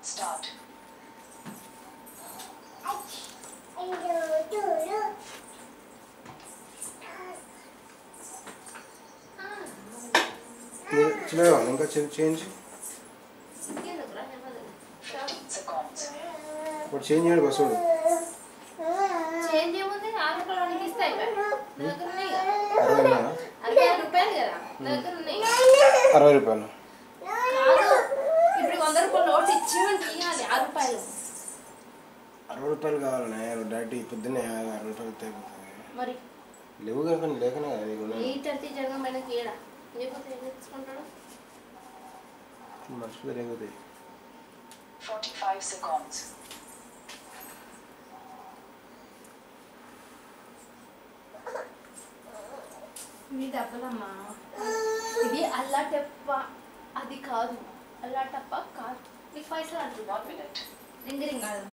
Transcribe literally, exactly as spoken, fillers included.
Start. चलेगा इनका change fifteen seconds. और चेंज है बस वो చేంజ్ ఏముంది ఆరు రూపాయలు వాడికి ఇస్తే అయిపోయి నా దగ్గర ఉన్నాయి కదా అరవై ఉన్నాయా అరవై రూపాయలు కదా నా దగ్గర ఉన్నాయి అరవై రూపాయలు కాదు ఇప్పుడు వంద రూపాయలు నోట్ ఇచ్చేమంటే ఇవ్వాలి ఆరు రూపాయలు అరవై రూపాయలు కావాలనే డైరెక్ట్ పొద్దున్నే అరవై రూపాయలు తగ్గుతుంది మరి లేవు కనుక లేకనే కదా నీకు ఎయిట్ థర్టీ జరగం పైన కీడ లేకపోతే ఏం తీసుకుంటాడు మర్చిపోయి లేకపోతే forty-five seconds. మీ డబ్బులమ్మా ఇది అల్లాటప్ప అది కాదు అల్లాటప్ప కాదు నీకు పైసలు అంటుంది One minute. రింగరింగ్ కాదు